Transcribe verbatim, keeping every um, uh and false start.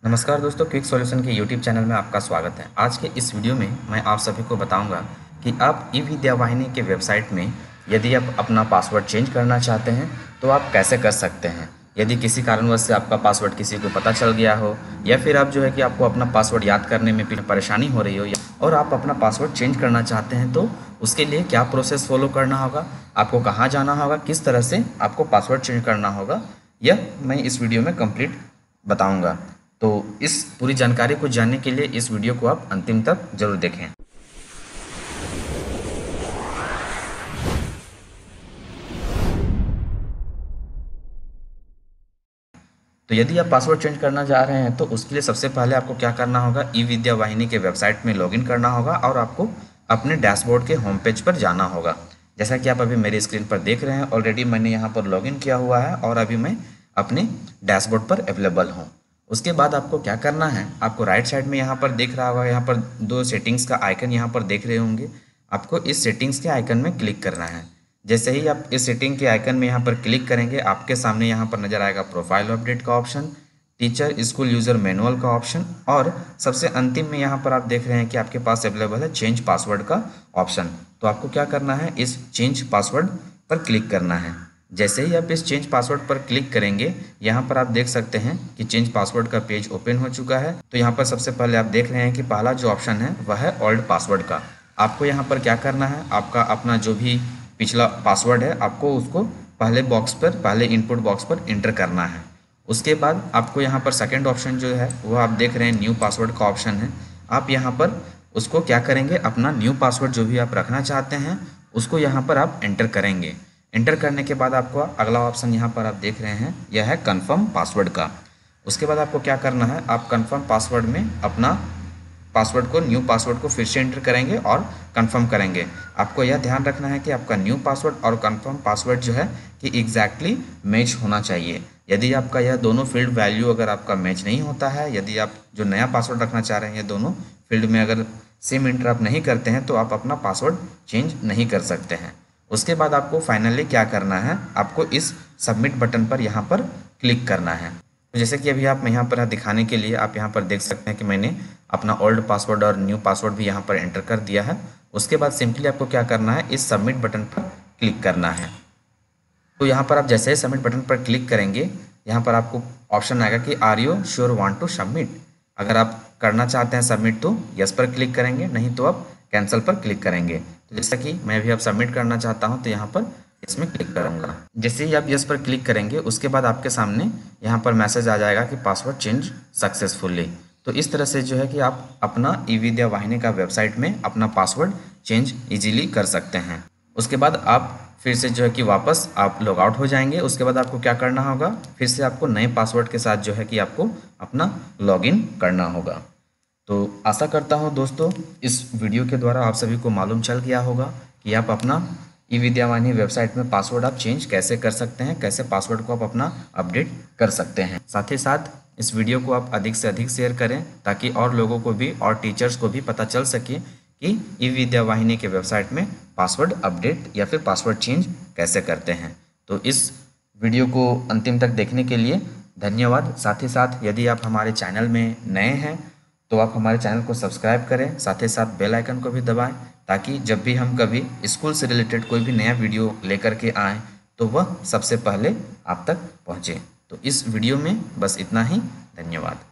नमस्कार दोस्तों, quick solution के यूट्यूब चैनल में आपका स्वागत है। आज के इस वीडियो में मैं आप सभी को बताऊंगा कि आप ई विद्या वाहिनी के वेबसाइट में यदि आप अपना पासवर्ड चेंज करना चाहते हैं तो आप कैसे कर सकते हैं। यदि किसी कारणवश से आपका पासवर्ड किसी को पता चल गया हो या फिर आप जो है कि आपको अपना पासवर्ड याद करने में परेशानी हो रही हो और आप अपना पासवर्ड चेंज करना चाहते हैं तो उसके लिए क्या प्रोसेस फॉलो करना होगा, आपको कहाँ जाना होगा, किस तरह से आपको पासवर्ड चेंज करना होगा, यह मैं इस वीडियो में कंप्लीट बताऊंगा। तो इस पूरी जानकारी को जानने के लिए इस वीडियो को आप अंतिम तक जरूर देखें। तो यदि आप पासवर्ड चेंज करना चाह रहे हैं तो उसके लिए सबसे पहले आपको क्या करना होगा, ई विद्या वाहिनी के वेबसाइट में लॉगिन करना होगा और आपको अपने डैशबोर्ड के होम पेज पर जाना होगा। जैसा कि आप अभी मेरी स्क्रीन पर देख रहे हैं, ऑलरेडी मैंने यहाँ पर लॉगिन किया हुआ है और अभी मैं अपने डैशबोर्ड पर अवेलेबल हूँ। उसके बाद आपको क्या करना है, आपको राइट साइड में यहाँ पर देख रहा होगा, यहाँ पर दो सेटिंग्स का आइकन यहाँ पर देख रहे होंगे। आपको इस सेटिंग्स के आइकन में क्लिक करना है। जैसे ही आप इस सेटिंग के आइकन में यहाँ पर क्लिक करेंगे, आपके सामने यहाँ पर नजर आएगा प्रोफाइल अपडेट का option, teacher school user manual का ऑप्शन और सबसे अंतिम में यहाँ पर आप देख रहे हैं कि आपके पास अवेलेबल है चेंज पासवर्ड का ऑप्शन। तो आपको क्या करना है, इस चेंज पासवर्ड पर क्लिक करना है। जैसे ही आप इस चेंज पासवर्ड पर क्लिक करेंगे, यहाँ पर आप देख सकते हैं कि चेंज पासवर्ड का पेज ओपन हो चुका है। तो यहाँ पर सबसे पहले आप देख रहे हैं कि पहला जो ऑप्शन है वह है ओल्ड पासवर्ड का। आपको यहाँ पर क्या करना है, आपका अपना जो भी पिछला पासवर्ड है आपको उसको पहले बॉक्स पर, पहले इनपुट बॉक्स पर इंटर करना है। उसके बाद आपको यहाँ पर सेकेंड ऑप्शन जो है वो आप देख रहे हैं न्यू पासवर्ड का ऑप्शन है। आप यहाँ पर उसको क्या करेंगे, अपना न्यू पासवर्ड जो भी आप रखना चाहते हैं उसको यहाँ पर आप एंटर करेंगे। एंटर करने के बाद आपको अगला ऑप्शन यहाँ पर आप देख रहे हैं, यह है कन्फर्म पासवर्ड का। उसके बाद आपको क्या करना है, आप कन्फर्म पासवर्ड में अपना पासवर्ड को, न्यू पासवर्ड को फिर से एंटर करेंगे और कंफर्म करेंगे। आपको यह ध्यान रखना है कि आपका न्यू पासवर्ड और कंफर्म पासवर्ड जो है कि एग्जैक्टली मैच होना चाहिए। यदि आपका यह दोनों फील्ड वैल्यू अगर आपका मैच नहीं होता है, यदि आप जो नया पासवर्ड रखना चाह रहे हैं दोनों फील्ड में अगर सेम इंटर आप नहीं करते हैं तो आप अपना पासवर्ड चेंज नहीं कर सकते हैं। उसके बाद आपको फाइनली क्या करना है, आपको इस सबमिट बटन पर यहाँ पर क्लिक करना है। तो जैसे कि अभी आप यहाँ पर दिखाने के लिए आप यहाँ पर देख सकते हैं कि मैंने अपना ओल्ड पासवर्ड और न्यू पासवर्ड भी यहाँ पर एंटर कर दिया है। उसके बाद सिंपली आपको क्या करना है, इस सबमिट बटन पर क्लिक करना है। तो यहाँ पर आप जैसे ही सबमिट बटन पर क्लिक करेंगे, यहाँ पर आपको ऑप्शन आएगा कि are you sure want to submit. अगर आप करना चाहते हैं सबमिट तो यस पर क्लिक करेंगे, नहीं तो आप कैंसिल पर क्लिक करेंगे। तो जैसा कि मैं भी अब सबमिट करना चाहता हूँ तो यहाँ पर इसमें क्लिक करूँगा। जैसे ही आप यस पर क्लिक करेंगे उसके बाद आपके सामने यहाँ पर मैसेज आ जाएगा कि पासवर्ड चेंज सक्सेसफुली। तो इस तरह से जो है कि आप अपना ई विद्या वाहिनी का वेबसाइट में अपना पासवर्ड चेंज इजीली कर सकते हैं। उसके बाद आप फिर से जो है कि वापस आप लॉग आउट हो जाएंगे। उसके बाद आपको क्या करना होगा, फिर से आपको नए पासवर्ड के साथ जो है कि आपको अपना लॉगिन करना होगा। तो आशा करता हूँ दोस्तों इस वीडियो के द्वारा आप सभी को मालूम चल गया होगा कि आप अपना ई विद्या वाहिनी वेबसाइट में पासवर्ड आप चेंज कैसे कर सकते हैं, कैसे पासवर्ड को आप अपना अपडेट कर सकते हैं। साथ ही साथ इस वीडियो को आप अधिक से अधिक शेयर करें ताकि और लोगों को भी और टीचर्स को भी पता चल सके कि ई विद्या वाहिनी के वेबसाइट में पासवर्ड अपडेट या फिर पासवर्ड चेंज कैसे करते हैं। तो इस वीडियो को अंतिम तक देखने के लिए धन्यवाद। साथ ही साथ यदि आप हमारे चैनल में नए हैं तो आप हमारे चैनल को सब्सक्राइब करें, साथ ही साथ बेल आइकन को भी दबाएं ताकि जब भी हम कभी स्कूल से रिलेटेड कोई भी नया वीडियो लेकर के आएँ तो वह सबसे पहले आप तक पहुँचे। तो इस वीडियो में बस इतना ही। धन्यवाद।